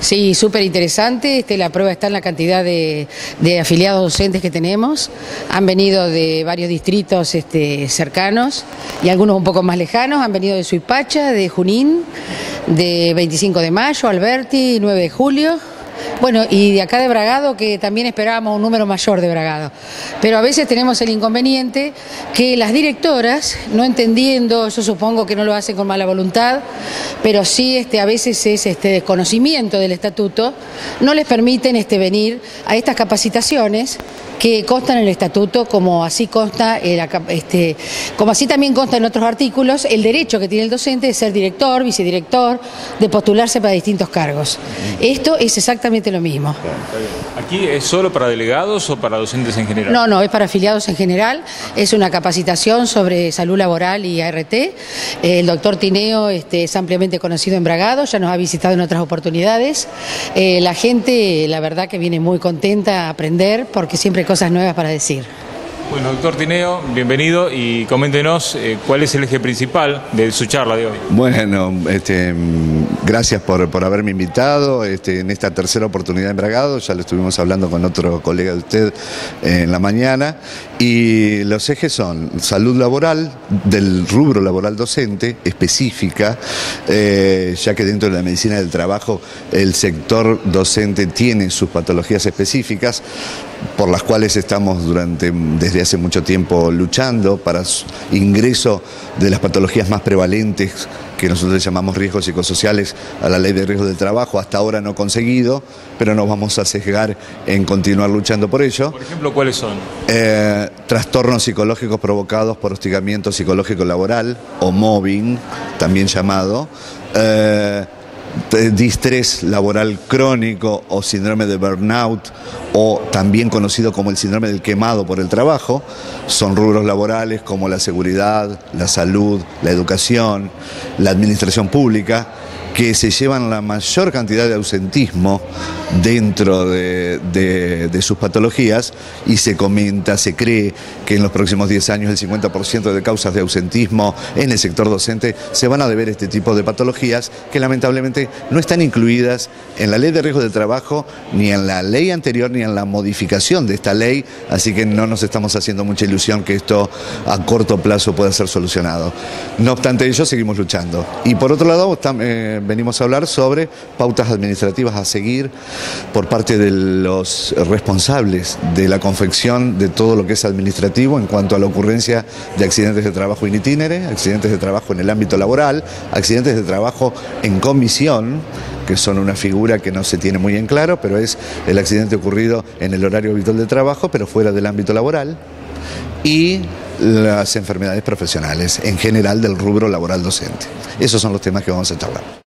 Sí, súper interesante. La prueba está en la cantidad de afiliados docentes que tenemos. Han venido de varios distritos cercanos y algunos un poco más lejanos. Han venido de Suipacha, de Junín, de 25 de mayo, Alberti, 9 de julio. Bueno, y de acá de Bragado, que también esperábamos un número mayor de Bragado. Pero a veces tenemos el inconveniente que las directoras, no entendiendo, yo supongo que no lo hacen con mala voluntad, pero sí a veces es desconocimiento del estatuto, no les permiten venir a estas capacitaciones que constan en el estatuto, como así consta, como así también consta en otros artículos, el derecho que tiene el docente de ser director, vicedirector, de postularse para distintos cargos. Esto es exactamente lo mismo. ¿Aquí es solo para delegados o para docentes en general? No, es para afiliados en general. Es una capacitación sobre salud laboral y ART. El doctor Tineo es ampliamente conocido en Bragado, ya nos ha visitado en otras oportunidades. La gente, la verdad que viene muy contenta a aprender porque siempre hay cosas nuevas para decir. Bueno, doctor Tineo, bienvenido y coméntenos cuál es el eje principal de su charla de hoy. Bueno, gracias por haberme invitado en esta tercera oportunidad en Bragado. Ya lo estuvimos hablando con otro colega de usted en la mañana. Y los ejes son salud laboral, del rubro laboral docente, específica, ya que dentro de la medicina del trabajo el sector docente tiene sus patologías específicas, por las cuales estamos desde hace mucho tiempo luchando para ingreso de las patologías más prevalentes que nosotros llamamos riesgos psicosociales a la ley de riesgos del trabajo. Hasta ahora no conseguido, pero nos vamos a sesgar en continuar luchando por ello. Por ejemplo, ¿cuáles son? Trastornos psicológicos provocados por hostigamiento psicológico laboral o mobbing, también llamado. Distrés laboral crónico o síndrome de burnout, o también conocido como el síndrome del quemado por el trabajo. Son rubros laborales como la seguridad, la salud, la educación, la administración pública, que se llevan la mayor cantidad de ausentismo dentro de sus patologías, y se comenta, se cree que en los próximos 10 años el 50% de causas de ausentismo en el sector docente se van a deber a este tipo de patologías que lamentablemente no están incluidas en la ley de riesgos del trabajo, ni en la ley anterior, ni en la modificación de esta ley, así que no nos estamos haciendo mucha ilusión que esto a corto plazo pueda ser solucionado. No obstante ello, seguimos luchando. Y por otro lado, venimos a hablar sobre pautas administrativas a seguir por parte de los responsables de la confección de todo lo que es administrativo en cuanto a la ocurrencia de accidentes de trabajo in itinere, accidentes de trabajo en el ámbito laboral, accidentes de trabajo en comisión, que son una figura que no se tiene muy en claro, pero es el accidente ocurrido en el horario habitual de trabajo, pero fuera del ámbito laboral, y las enfermedades profesionales en general del rubro laboral docente. Esos son los temas que vamos a charlar.